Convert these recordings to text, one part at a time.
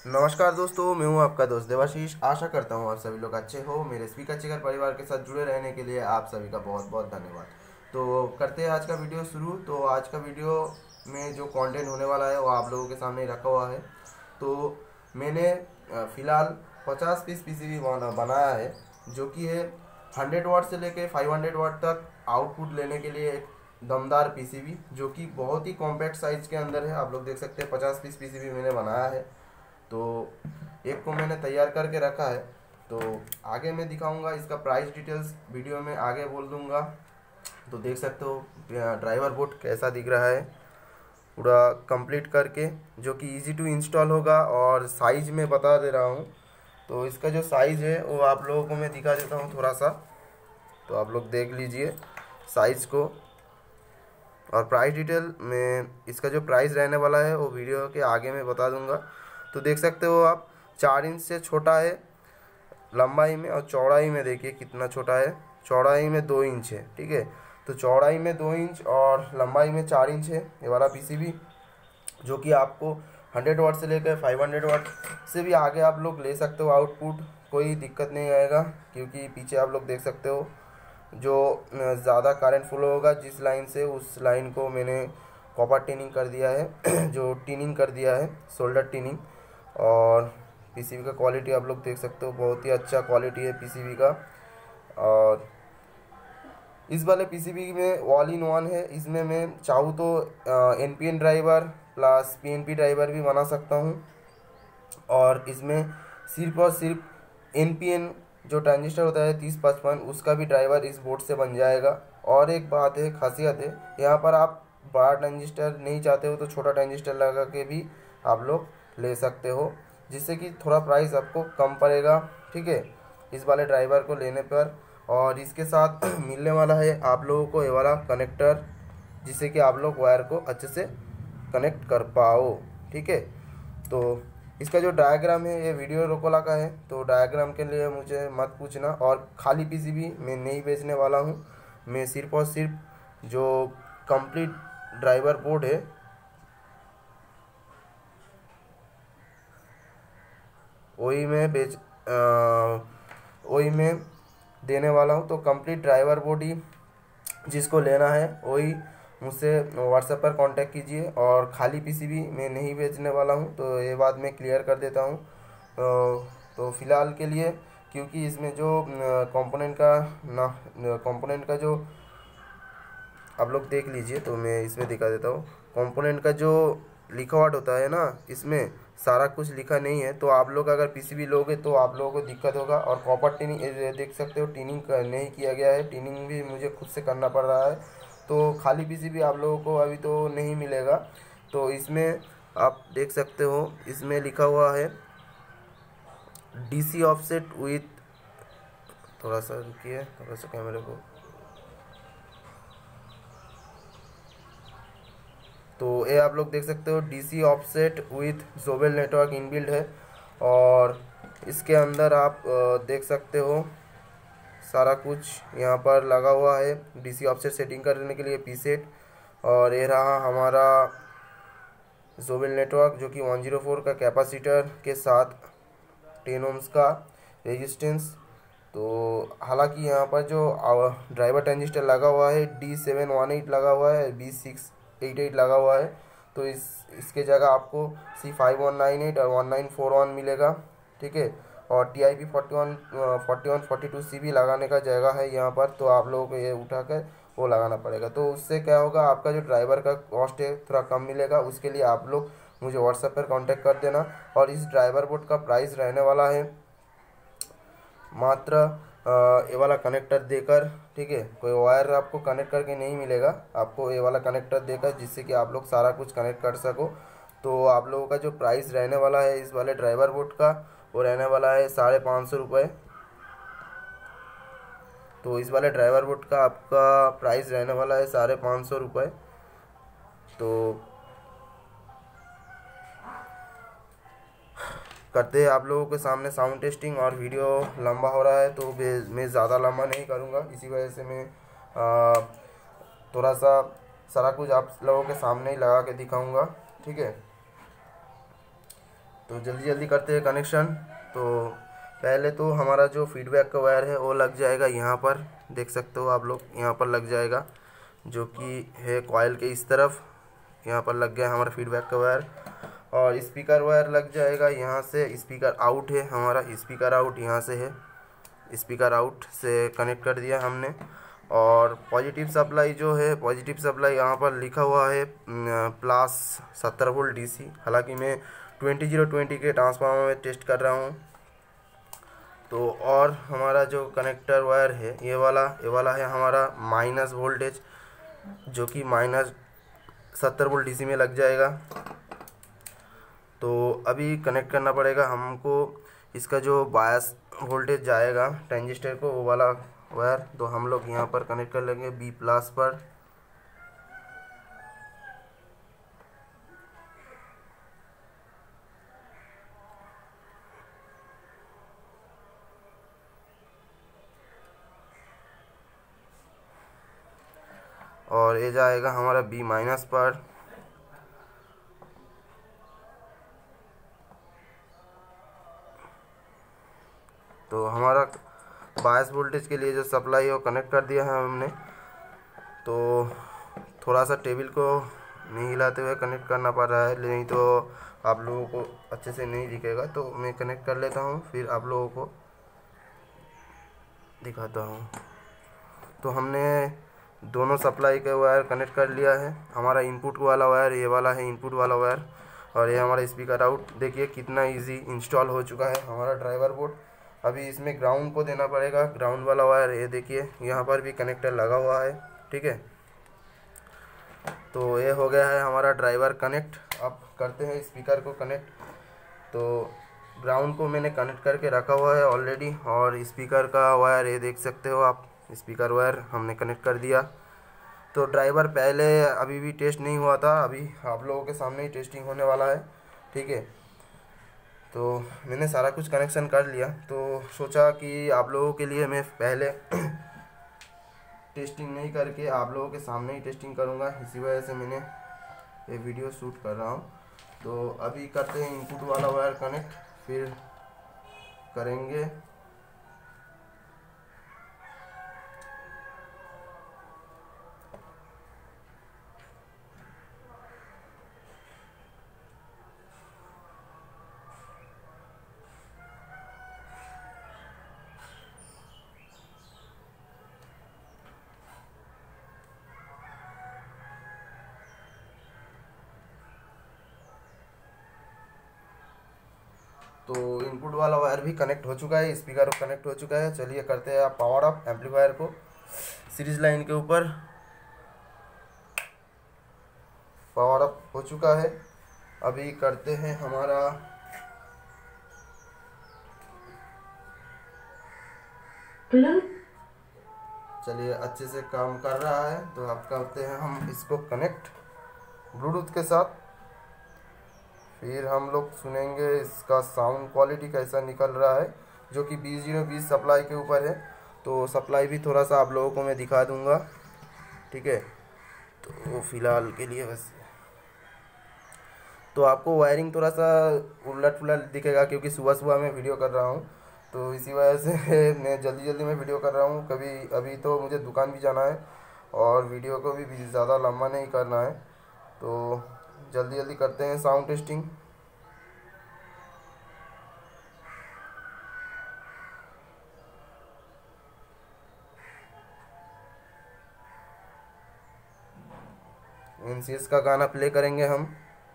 नमस्कार दोस्तों, मैं हूं आपका दोस्त देवाशीष। आशा करता हूं आप सभी लोग अच्छे हो। मेरे स्पीकर चिकर परिवार के साथ जुड़े रहने के लिए आप सभी का बहुत बहुत धन्यवाद। तो करते हैं आज का वीडियो शुरू। तो आज का वीडियो में जो कंटेंट होने वाला है वो आप लोगों के सामने रखा हुआ है। तो मैंने फ़िलहाल 50 पीस पीसीबी बनाया है, जो कि है 100 वाट से लेके 500 वाट तक आउटपुट लेने के लिए एक दमदार पीसीबी, जो कि बहुत ही कॉम्पैक्ट साइज के अंदर है। आप लोग देख सकते हैं 50 पीस पीसीबी मैंने बनाया है। तो एक को मैंने तैयार करके रखा है। तो आगे मैं दिखाऊंगा, इसका प्राइस डिटेल्स वीडियो में आगे बोल दूंगा। तो देख सकते हो ड्राइवर बोर्ड कैसा दिख रहा है, पूरा कंप्लीट करके, जो कि इजी टू इंस्टॉल होगा। और साइज में बता दे रहा हूँ। तो इसका जो साइज़ है वो आप लोगों को मैं दिखा देता हूँ थोड़ा सा। तो आप लोग देख लीजिए साइज़ को। और प्राइस डिटेल में इसका जो प्राइस रहने वाला है वो वीडियो के आगे में बता दूंगा। तो देख सकते हो आप 4 इंच से छोटा है लंबाई में, और चौड़ाई में देखिए कितना छोटा है। चौड़ाई में 2 इंच है, ठीक है। तो चौड़ाई में 2 इंच और लंबाई में 4 इंच है ये वाला पीसीबी, जो कि आपको 100 वाट से लेकर 500 वाट से भी आगे आप लोग ले सकते हो आउटपुट। कोई दिक्कत नहीं आएगा, क्योंकि पीछे आप लोग देख सकते हो जो ज़्यादा करंट फ्लो होगा जिस लाइन से, उस लाइन को मैंने कॉपर टिनिंग कर दिया है जो टिनिंग कर दिया है, सोल्डर टिनिंग। और पीसीबी का क्वालिटी आप लोग देख सकते हो, बहुत ही अच्छा क्वालिटी है पीसीबी का। और इस वाले पीसीबी में ऑल इन वन है। इसमें मैं चाहूँ तो NPN driver plus PNP driver भी बना सकता हूँ। और इसमें सिर्फ और सिर्फ एनपीएन जो ट्रांजिस्टर होता है 3055, उसका भी ड्राइवर इस बोर्ड से बन जाएगा। और एक बात है, खासियत है, यहाँ पर आप बड़ा ट्रांजिस्टर नहीं चाहते हो तो छोटा ट्रांजिस्टर लगा के भी आप लोग ले सकते हो, जिससे कि थोड़ा प्राइस आपको कम पड़ेगा, ठीक है, इस वाले ड्राइवर को लेने पर। और इसके साथ मिलने वाला है आप लोगों को ये वाला कनेक्टर, जिससे कि आप लोग वायर को अच्छे से कनेक्ट कर पाओ, ठीक है। तो इसका जो डायग्राम है ये वीडियो रोकोला का है, तो डायग्राम के लिए मुझे मत पूछना। और खाली पीसीबी मैं नहीं बेचने वाला हूँ। मैं सिर्फ और सिर्फ जो कंप्लीट ड्राइवर बोर्ड है वही मैं वही मैं देने वाला हूँ। तो कंप्लीट ड्राइवर बोर्ड ही जिसको लेना है वही मुझसे व्हाट्सएप पर कांटेक्ट कीजिए। और खाली पीसीबी मैं नहीं बेचने वाला हूँ, तो ये बात मैं क्लियर कर देता हूँ। तो फ़िलहाल के लिए, क्योंकि इसमें जो कंपोनेंट का जो आप लोग देख लीजिए, तो मैं इसमें दिखा देता हूँ। कंपोनेंट का जो लिखावट होता है ना, इसमें सारा कुछ लिखा नहीं है। तो आप लोग अगर पीसीबी लोगे तो आप लोगों को दिक्कत होगा। और कॉपर टिनिंग देख सकते हो, टिनिंग नहीं किया गया है, टिनिंग भी मुझे खुद से करना पड़ रहा है। तो खाली पीसीबी आप लोगों को अभी तो नहीं मिलेगा। तो इसमें आप देख सकते हो, इसमें लिखा हुआ है डीसी ऑफसेट विथ, थोड़ा सा रुकिए, थोड़ा सा कैमरे को। तो ये आप लोग देख सकते हो DC offset with Zobel network inbuilt है। और इसके अंदर आप देख सकते हो सारा कुछ यहाँ पर लगा हुआ है डीसी ऑफसेट सेटिंग करने के लिए पीसेट। और ये रहा हमारा जोबेल नेटवर्क, जो कि 104 का कैपेसिटर के साथ 10 ओम्स का रेजिस्टेंस। तो हालांकि यहाँ पर जो ड्राइवर ट्रांजिस्टर लगा हुआ है D718 लगा हुआ है, B688 लगा हुआ है। तो इसके जगह आपको C5198 और 1941 मिलेगा, ठीक है। और TIP 4142C भी लगाने का जगह है यहाँ पर, तो आप लोगों को ये उठाकर वो लगाना पड़ेगा। तो उससे क्या होगा, आपका जो ड्राइवर का कॉस्ट है थोड़ा कम मिलेगा। उसके लिए आप लोग मुझे व्हाट्सएप पर कांटेक्ट कर देना। और इस ड्राइवर बोर्ड का प्राइस रहने वाला है मात्र ये वाला कनेक्टर देकर, ठीक है, कोई वायर आपको कनेक्ट करके नहीं मिलेगा, आपको ये वाला कनेक्टर देकर, जिससे कि आप लोग सारा कुछ कनेक्ट कर सको। तो आप लोगों का जो प्राइस रहने वाला है इस वाले ड्राइवर बोर्ड का, वो रहने वाला है 550 रुपये। तो इस वाले ड्राइवर बोर्ड का आपका प्राइस रहने वाला है 550 रुपये। तो करते हैं आप लोगों के सामने साउंड टेस्टिंग। और वीडियो लंबा हो रहा है तो मैं ज़्यादा लंबा नहीं करूँगा, इसी वजह से मैं थोड़ा सा सारा कुछ आप लोगों के सामने ही लगा के दिखाऊँगा, ठीक है। तो जल्दी जल्दी करते हैं कनेक्शन। तो पहले तो हमारा जो फीडबैक का वायर है वो लग जाएगा यहाँ पर, देख सकते हो आप लोग, यहाँ पर लग जाएगा, जो कि है कॉइल के इस तरफ। यहाँ पर लग गया हमारा फीडबैक का वायर। और स्पीकर वायर लग जाएगा यहाँ से, स्पीकर आउट है हमारा, स्पीकर आउट यहाँ से है, स्पीकर आउट से कनेक्ट कर दिया हमने। और पॉजिटिव सप्लाई जो है, पॉजिटिव सप्लाई यहाँ पर लिखा हुआ है प्लस 70 वोल्ट DC। हालांकि मैं 20020 के ट्रांसफार्मर में टेस्ट कर रहा हूँ। तो और हमारा जो कनेक्टर वायर है ये वाला है हमारा माइनस वोल्टेज, जो कि -70 वोल्ट DC में लग जाएगा। तो अभी कनेक्ट करना पड़ेगा हमको इसका जो बायस वोल्टेज जाएगा ट्रांजिस्टर को, वो वाला वायर। तो हम लोग यहाँ पर कनेक्ट कर लेंगे B+ पर। और ये जाएगा हमारा B- पर। तो हमारा बायस वोल्टेज के लिए जो सप्लाई है वो कनेक्ट कर दिया है हमने। तो थोड़ा सा टेबल को नहीं हिलाते हुए कनेक्ट करना पड़ रहा है, नहीं तो आप लोगों को अच्छे से नहीं दिखेगा। तो मैं कनेक्ट कर लेता हूँ, फिर आप लोगों को दिखाता हूँ। तो हमने दोनों सप्लाई के वायर कनेक्ट कर लिया है। हमारा इनपुट वाला वायर ये वाला है, इनपुट वाला वायर, और ये हमारा स्पीकर आउट। देखिए कितना इजी इंस्टॉल हो चुका है हमारा ड्राइवर बोर्ड। अभी इसमें ग्राउंड को देना पड़ेगा, ग्राउंड वाला वायर ये देखिए यहाँ पर भी कनेक्टर लगा हुआ है, ठीक है। तो ये हो गया है हमारा ड्राइवर कनेक्ट। अब करते हैं स्पीकर को कनेक्ट। तो ग्राउंड को मैंने कनेक्ट करके रखा हुआ है ऑलरेडी, और स्पीकर का वायर ये देख सकते हो आप, स्पीकर वायर हमने कनेक्ट कर दिया। तो ड्राइवर पहले अभी भी टेस्ट नहीं हुआ था, अभी आप लोगों के सामने ही टेस्टिंग होने वाला है, ठीक है। तो मैंने सारा कुछ कनेक्शन कर लिया, तो सोचा कि आप लोगों के लिए मैं पहले टेस्टिंग नहीं करके आप लोगों के सामने ही टेस्टिंग करूंगा, इसी वजह से मैंने ये वीडियो शूट कर रहा हूं। तो अभी करते हैं इनपुट वाला वायर कनेक्ट, फिर करेंगे तो इनपुट वाला वायर भी कनेक्ट हो चुका है, स्पीकर कनेक्ट हो चुका है। चलिए करते हैं आप पावर अप एम्पलीफायर को सीरीज लाइन के ऊपर। पावर अप हो चुका है। अभी करते हैं हमारा चलिए अच्छे से काम कर रहा है। तो अब करते हैं हम इसको कनेक्ट ब्लूटूथ के साथ, फिर हम लोग सुनेंगे इसका साउंड क्वालिटी कैसा निकल रहा है, जो कि 20/20 सप्लाई के ऊपर है। तो सप्लाई भी थोड़ा सा आप लोगों को मैं दिखा दूंगा, ठीक है। तो फिलहाल के लिए बस, तो आपको वायरिंग थोड़ा सा उलट पुलट दिखेगा क्योंकि सुबह सुबह मैं वीडियो कर रहा हूँ, तो इसी वजह से मैं जल्दी में वीडियो कर रहा हूँ। अभी तो मुझे दुकान भी जाना है और वीडियो को भी ज़्यादा लंबा नहीं करना है, तो जल्दी करते हैं साउंड टेस्टिंग। NCS का गाना प्ले करेंगे हम।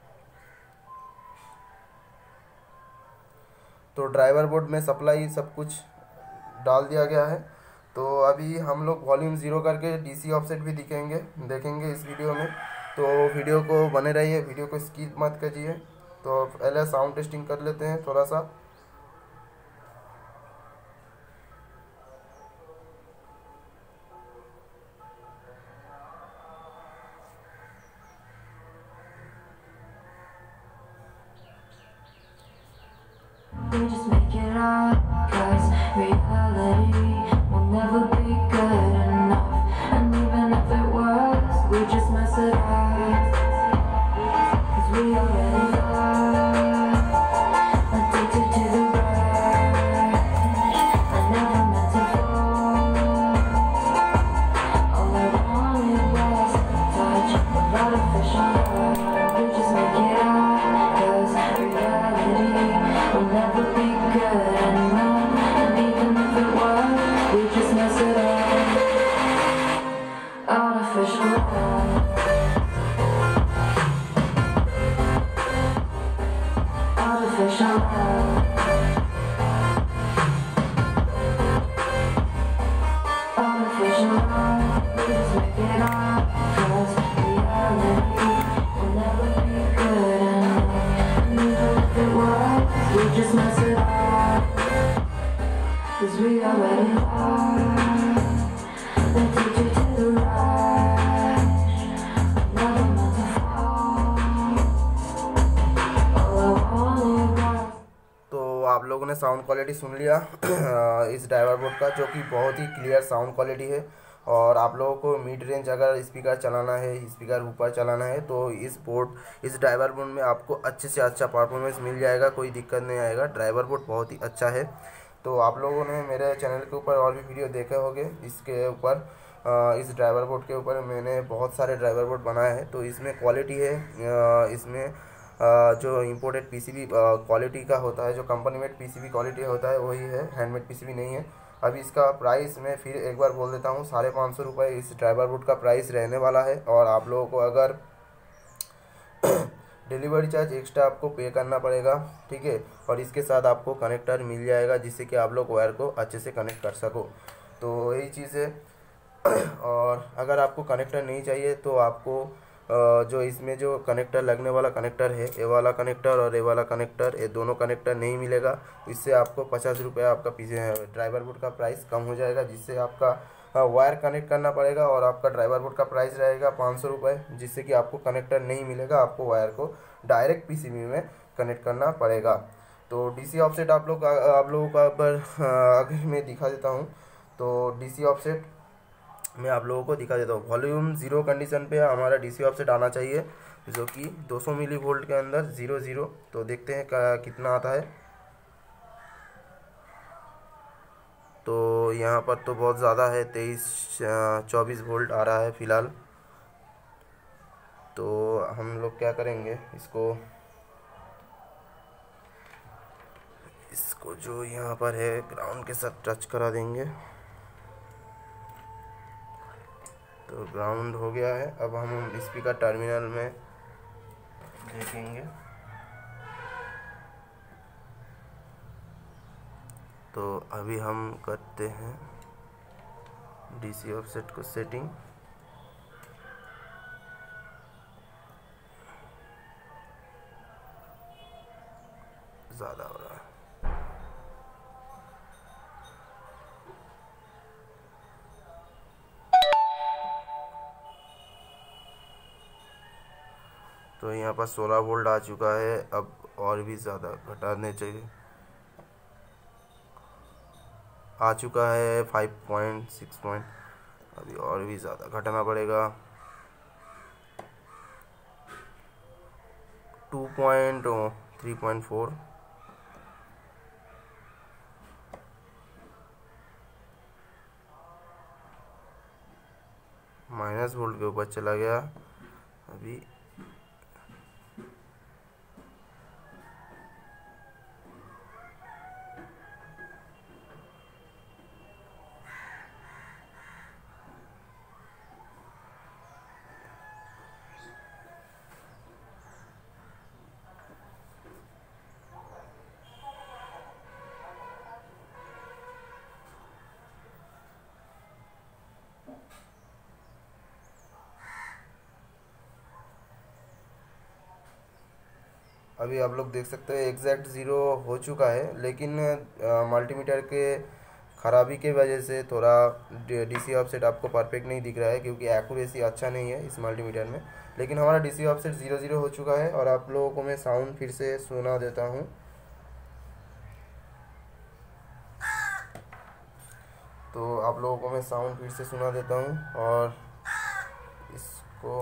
तो ड्राइवर बोर्ड में सप्लाई सब कुछ डाल दिया गया है। तो अभी हम लोग वॉल्यूम 0 करके DC ऑफसेट भी देखेंगे इस वीडियो में। तो वीडियो को बने रहिए, वीडियो को स्किप मत कीजिए। तो पहले साउंड टेस्टिंग कर लेते हैं थोड़ा सा। We just make it up, 'cause reality will never be good enough. And even if it was, we just mess it up, 'cause we already lost. never be good enough. And even if it was, we just mess it up. Artificial love. Artificial love. Artificial love. We just make it up. 'Cause reality will never be good enough. And even if it was, we just mess it up. 'Cause we already lost. They take you to the right. Never meant to fall. All I wanted was. तो आप लोगों ने sound quality सुन लिया इस driver board का, जो कि बहुत ही क्लियर साउंड क्वालिटी है। और आप लोगों को मिड रेंज अगर स्पीकर चलाना है, स्पीकर ऊपर चलाना है, तो इस ड्राइवर बोर्ड में आपको अच्छे से अच्छा परफॉर्मेंस मिल जाएगा, कोई दिक्कत नहीं आएगा। ड्राइवर बोर्ड बहुत ही अच्छा है। तो आप लोगों ने मेरे चैनल के ऊपर और भी वीडियो देखे होंगे इसके ऊपर, इस ड्राइवर बोर्ड के ऊपर मैंने बहुत सारे ड्राइवर बोर्ड बनाए हैं। तो इसमें क्वालिटी है, इसमें जो इम्पोर्टेड पीसीबी क्वालिटी का होता है, जो कंपनी मेड पीसीबी क्वालिटी होता है वही है, हैंडमेड पीसीबी नहीं है। अभी इसका प्राइस मैं फिर एक बार बोल देता हूँ, 550 रुपये इस ड्राइवर बोर्ड का प्राइस रहने वाला है। और आप लोगों को अगर डिलीवरी चार्ज एक्स्ट्रा आपको पे करना पड़ेगा, ठीक है। और इसके साथ आपको कनेक्टर मिल जाएगा, जिससे कि आप लोग वायर को अच्छे से कनेक्ट कर सको। तो यही चीज़ है। और अगर आपको कनेक्टर नहीं चाहिए तो आपको जो इसमें जो कनेक्टर लगने वाला कनेक्टर है, ये वाला कनेक्टर और ये वाला कनेक्टर, ये दोनों कनेक्टर नहीं मिलेगा। इससे आपको 50 रुपये आपका ड्राइवर बोर्ड का प्राइस कम हो जाएगा, जिससे आपका वायर कनेक्ट करना पड़ेगा। और आपका ड्राइवर बोर्ड का प्राइस रहेगा 500 रुपये, जिससे कि आपको कनेक्टर नहीं मिलेगा, आपको वायर को डायरेक्ट पीसीबी में कनेक्ट करना पड़ेगा। तो डीसी ऑफसेट आप लोगों का अगर मैं दिखा देता हूँ, तो डीसी ऑफसेट मैं आप लोगों को दिखा देता हूँ। वॉल्यूम 0 कंडीशन पे हमारा डीसी ऑफसेट आना चाहिए, जो कि 200 मिली वोल्ट के अंदर 0 तो देखते हैं कितना आता है। तो यहाँ पर तो बहुत ज़्यादा है, 24 वोल्ट आ रहा है फ़िलहाल। तो हम लोग क्या करेंगे, इसको जो यहाँ पर है ग्राउंड के साथ टच करा देंगे। तो ग्राउंड हो गया है। अब हम स्पीकर टर्मिनल में देखेंगे। तो अभी हम करते हैं डीसी ऑफसेट को सेटिंग। ज़्यादा हो रहा है। तो यहाँ पर 16 वोल्ट आ चुका है। अब और भी ज़्यादा घटाने चाहिए, आ चुका है 5.6 अभी और भी ज़्यादा घटाना पड़ेगा। 3.4 माइनस वोल्ट के ऊपर चला गया। अभी अभी आप लोग देख सकते हैं एग्जैक्ट 0 हो चुका है, लेकिन मल्टीमीटर के ख़राबी के वजह से थोड़ा डीसी ऑफसेट आपको परफेक्ट नहीं दिख रहा है, क्योंकि एक्यूरेसी अच्छा नहीं है इस मल्टीमीटर में। लेकिन हमारा डीसी ऑफसेट 0 हो चुका है। और आप लोगों को मैं साउंड फिर से सुना देता हूँ। तो आप लोगों को मैं साउंड फिर से सुना देता हूँ और इसको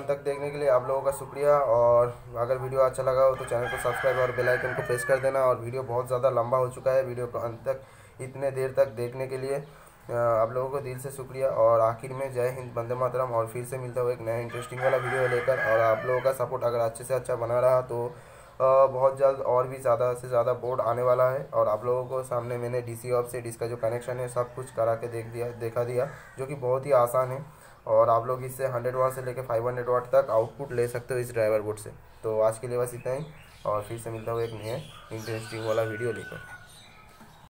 अंत तक देखने के लिए आप लोगों का शुक्रिया। और अगर वीडियो अच्छा लगा हो तो चैनल को सब्सक्राइब और बेल आइकन को प्रेस कर देना। और वीडियो बहुत ज़्यादा लंबा हो चुका है, वीडियो को अंत तक इतने देर तक देखने के लिए आप लोगों को दिल से शुक्रिया। और आखिर में जय हिंद, वंदे मातरम। और फिर से मिलता हूँ एक नया इंटरेस्टिंग वाला वीडियो लेकर। और आप लोगों का सपोर्ट अगर अच्छे से अच्छा बना रहा तो बहुत जल्द और भी ज़्यादा से ज़्यादा बोर्ड आने वाला है। और आप लोगों को सामने मैंने डीसी ऑफ से इसका जो कनेक्शन है सब कुछ करा के दिखा दिया, जो कि बहुत ही आसान है। और आप लोग इससे 100 वाट से लेकर 500 वाट तक आउटपुट ले सकते हो इस ड्राइवर बोर्ड से। तो आज के लिए बस इतना ही, और फिर से मिलता हूँ एक नया इंटरेस्टिंग वाला वीडियो लेकर।